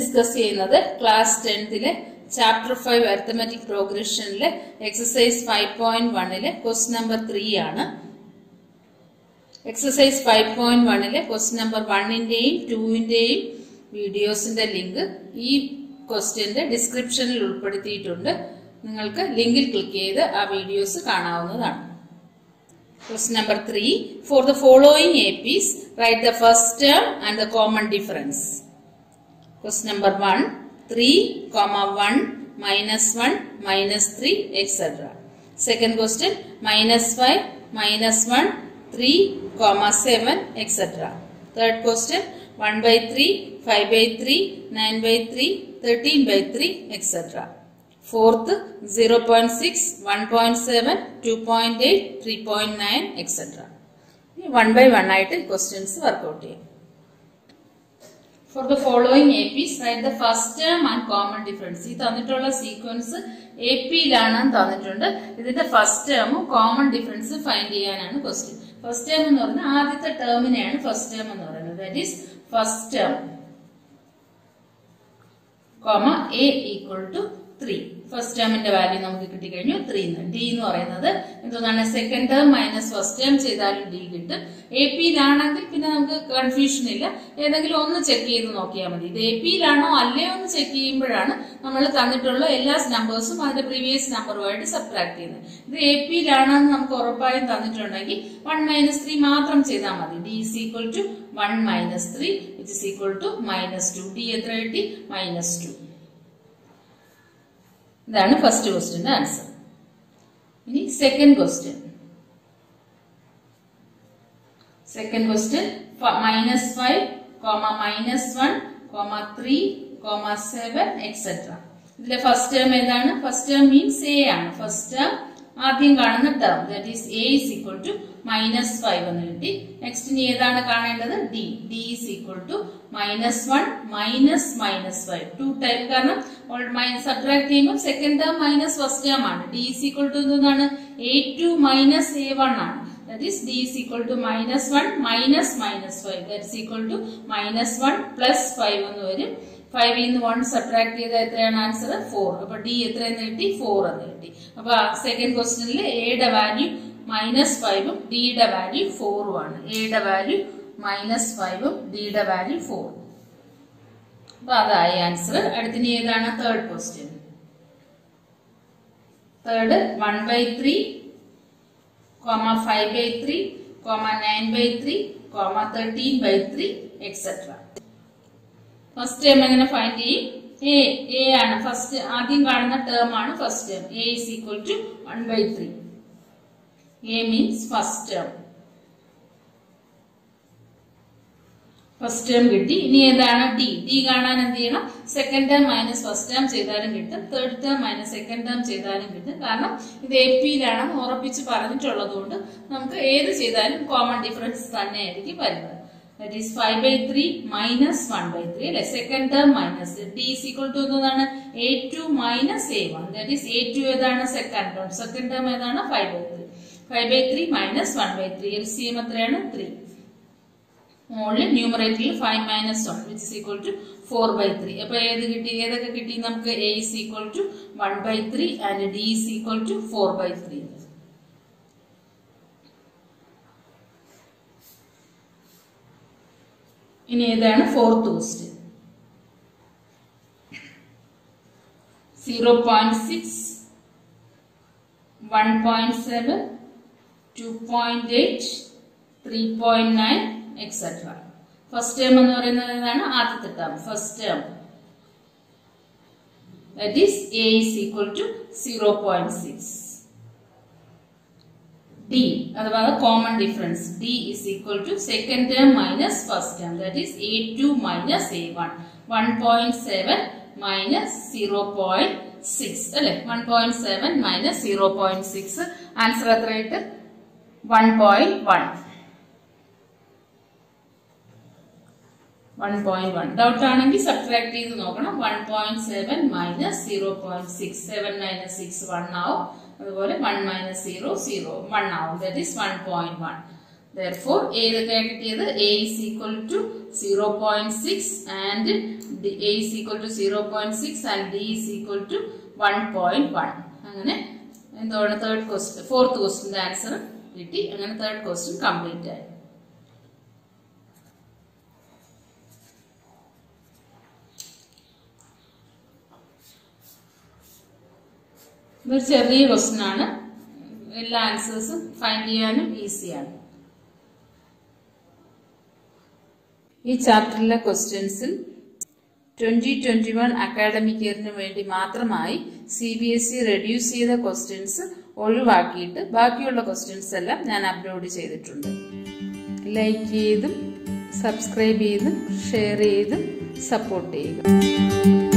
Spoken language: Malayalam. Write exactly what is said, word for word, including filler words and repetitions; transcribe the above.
ഡിസ്കസ് ചെയ്യുന്നത് ക്ലാസ് ടെൻത്തിലെ ചാപ്റ്റർ ഫൈവ് അരിത്തമെറ്റിക് പ്രോഗ്രഷനിലെ എക്സസൈസ് ഫൈവ് പോയിന്റ് വണ്ണിലെ ക്വസ്റ്റ്യൻ നമ്പർ ത്രീ ആണ്. എക്സസൈസ് ഫൈവ് പോയിന്റ് വണ്ണിലെ ക്വസ്റ്റ്യൻ നമ്പർ വണ്ണിന്റെയും ടൂവിന്റെയും വീഡിയോസിന്റെ ലിങ്ക് ഈ ക്വസ്റ്റ്യന്റെ ഡിസ്ക്രിപ്ഷനിൽ ഉൾപ്പെടുത്തിയിട്ടുണ്ട്. നിങ്ങൾക്ക് ലിങ്കിൽ ക്ലിക്ക് ചെയ്ത് ആ വീഡിയോസ് കാണാവുന്നതാണ്. Question number three. For the following A Ps, write the first term and the common difference. Question number one. three, one, minus one, minus three, et cetera. Second question. Minus five, minus one, three, seven, et cetera. Third question. one by three, five by three, nine by three, thirteen by three, et cetera. Fourth, zero point six, one point seven, two point eight, three point nine, et cetera. One by one item questions work out here. For the following A Ps, write the first term and common difference. This is sequence A P lana thannittund. Idinte first term common difference find cheyananu question. First term ennu parna aadithe term neയാണ് first term ennu parayunnathu. That is first term comma A equal to three. First term in the value നമുക്ക് കിട്ടി കഴിഞ്ഞു three എന്ന്. D എന്ന് പറയുന്നത് എന്താണ്? Second term minus first term ചെയ്താലും D കിട്ടും. എ പിയിലാണെങ്കിൽ പിന്നെ നമുക്ക് കൺഫ്യൂഷൻ ഇല്ല. ഏതെങ്കിലും ഒന്ന് ചെക്ക് ചെയ്ത് നോക്കിയാൽ മതി. ഇത് എ പിയിലാണോ അല്ലയോ എന്ന് ചെക്ക് ചെയ്യുമ്പോഴാണ് നമ്മൾ തന്നിട്ടുള്ള എല്ലാ നമ്പേഴ്സും അതിന്റെ പ്രീവിയസ് നമ്പറുമായിട്ട് സബ്ട്രാക്ട് ചെയ്യുന്നത്. ഇത് എ പിയിലാണെന്ന് നമുക്ക് ഉറപ്പായും തന്നിട്ടുണ്ടെങ്കിൽ വൺ മൈനസ് ത്രീ മാത്രം ചെയ്താൽ മതി. D is equal to one minus three which is equal to minus two. D എത്ര കിട്ടി? Minus two. ഇതാണ് ഫസ്റ്റ് ക്വസ്റ്റ്യന്റെ ആൻസർ. ഇനി second question. Second question minus five minus one three seven etcetera. ഇതിലെ ഫസ്റ്റ് ടേം ഏതാണ്? ഫസ്റ്റ് ടേം മീൻസ് എ ആണ്. ഫസ്റ്റ് ടേം ആദ്യം കാണുന്ന term that is A is equal to minus five എന്ന് കിട്ടി. നെക്സ്റ്റ് ഇനി ഏതാണ് കാണേണ്ടത്? D. D is equal to minus one minus minus five. Two time കാരണം സബ്ട്രാക്ട് ചെയ്യുമ്പോൾ second term minus first term ആണ്. ഡി ഈസ് ഈക്വൽ ടു എന്താണ്? A two minus A one ആണ്. That is D is equal to minus one minus minus five. That is equal to minus one plus five എന്ന് വരും. five in one subtract ചെയ്താൽ എത്രയാണ് ആൻസർ? four. അപ്പൊ D എത്രയെന്ന് കിട്ടി? four എന്ന് കിട്ടി. അപ്പൊ സെക്കൻഡ് ക്വസ്റ്റ്യനിൽ എയുടെ വാല്യൂ മൈനസ് ഫൈവും ഡിയുടെ വാല്യൂ ഫോറും ആണ്. എയുടെ വാല്യൂ മൈനസ് ഫൈവും ഡിയുടെ വാല്യൂ ഫോറും. അപ്പൊ അതായി ആൻസർ. അടുത്തിന് ഏതാണ്? Third question. Third one by three five by three, nine by three, thirteen by three, et cetera. First term എങ്ങനെ ഫൈൻഡ് ചെയ്യും? എ എ ആണ് ഫസ്റ്റ് ആദ്യം കാണുന്ന ടേം ആണ് first term. A is equal to one by three. A means first term. First term കിട്ടി. ഇനി ഏതാണ്? ഡി. ഡി കാണാൻ എന്ത് ചെയ്യണം? Second term minus first term ചെയ്താലും കിട്ടും. Third term minus second term ചെയ്താലും കിട്ടും. കാരണം ഇത് എ പിയിലാണ് ഉറപ്പിച്ച് പറഞ്ഞിട്ടുള്ളത് കൊണ്ട് നമുക്ക് ഏത് ചെയ്താലും കോമൺ ഡിഫറൻസ് തന്നെയായിരിക്കും വരുന്നത്. That is five by three minus one by three. അല്ലെ second term minus D is equal to എന്താണ്? A two minus A one. That is A two ഏതാണ്? Second term. സെക്കൻഡ് ടേം ഏതാണ്? Five by three. Five by three minus one by three. L C M എത്രയാണ്? ത്രീ. ഓൺലി ന്യൂമറേറ്ററിൽ five minus one which is equal to four by three. അപ്പൊ ഏത് കിട്ടി? ഏതൊക്കെ കിട്ടി നമുക്ക്? A is equal to one by three and D is equal to four by three. ഇനി ഏതാണ്? Fourth question. Zero point six one point seven two point eight three point nine etcetera. First term എന്ന് പറയുന്നത് ഏതാണ്? ആദ്യത്തെ term first term. That is A is equal to zero point six. D അഥവാ common difference D is equal to second term minus first term. That is A two minus A one. One point seven minus zero point six അല്ലെ. One point seven minus zero point six. Answer എത്രയായിട്ട്? One point one. One point one. Doubt ആണെങ്കിൽ സബ്ട്രാക്ട് ചെയ്ത് നോക്കണം. One point seven minus zero point six. Seven minus six one ആവും. അതുപോലെ one minus zero zero one ആവും. That is one point one. Therefore, A is equal to zero point six and A is equal to zero point six and D is equal to one point one. അങ്ങനെ എന്താണ് തേർഡ് ക്വസ്റ്റ്യൻ ഫോർത്ത് ക്വസ്റ്റ്യന്റെ ആൻസർ കിട്ടി. അങ്ങനെ തേർഡ് ക്വസ്റ്റ്യൻ കംപ്ലീറ്റ് ആയി. ഇതൊരു ചെറിയ ക്വസ്റ്റ്യൻ ആണ്. എല്ലാ ആൻസേഴ്സും ഫൈൻഡ് ചെയ്യാനും ഈസിയാണ്. ഈ ചാപ്റ്ററിലെ ക്വസ്റ്റ്യൻസിൽ ട്വന്റി ട്വന്റി വൺ അക്കാഡമിക് ഇയറിന് വേണ്ടി മാത്രമായി C B S E reduce ചെയ്ത ക്വസ്റ്റ്യൻസ് ഒഴിവാക്കിയിട്ട് ബാക്കിയുള്ള ക്വസ്റ്റ്യൻസ് എല്ലാം ഞാൻ അപ്ലോഡ് ചെയ്തിട്ടുണ്ട്. ലൈക്ക് ചെയ്തും സബ്സ്ക്രൈബ് ചെയ്തും ഷെയർ ചെയ്തും സപ്പോർട്ട് ചെയ്യുക.